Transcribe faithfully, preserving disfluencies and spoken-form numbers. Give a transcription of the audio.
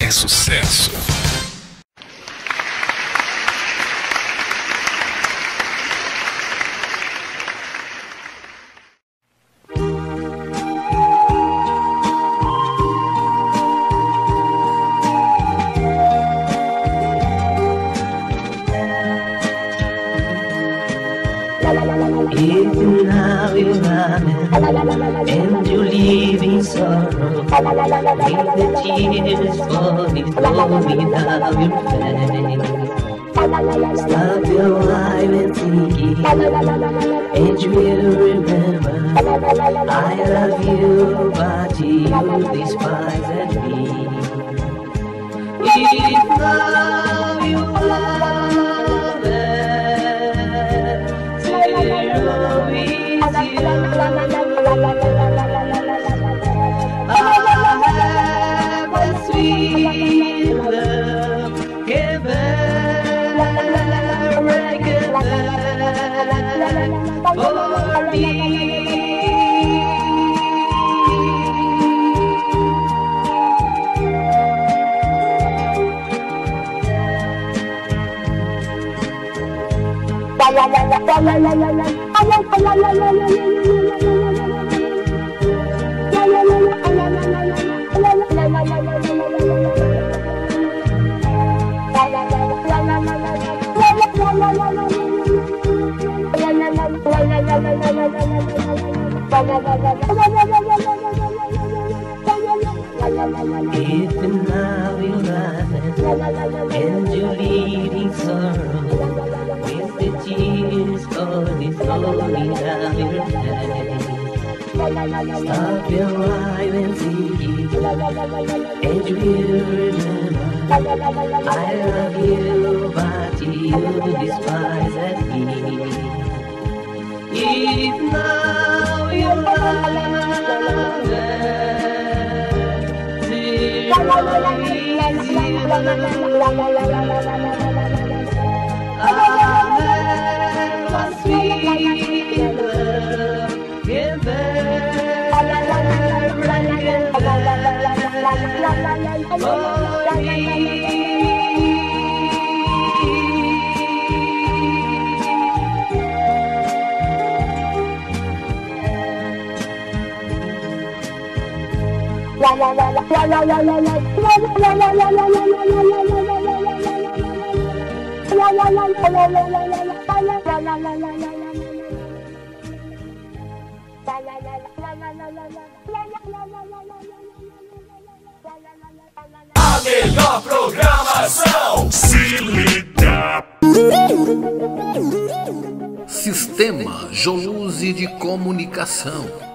é sucesso. If now you're running and you're leaving sorrow, with the tears falling slowly down your face, stop your while and thinking, and you will remember I love you, but you despise me. If now you love it, I have a sweet love, give her for me. La la la la la la la la. If now you're running and you're leaving sorrow, with the tears falling slowly down your face, stop your while and thinking, and you will remember I love you, but you despise me. If now you love it, zero is you. I have a sweet love, give her for me. La la la la la la la la la la la la la la A melhor programação. Se liga. Sistema Joluzi de Comunicação.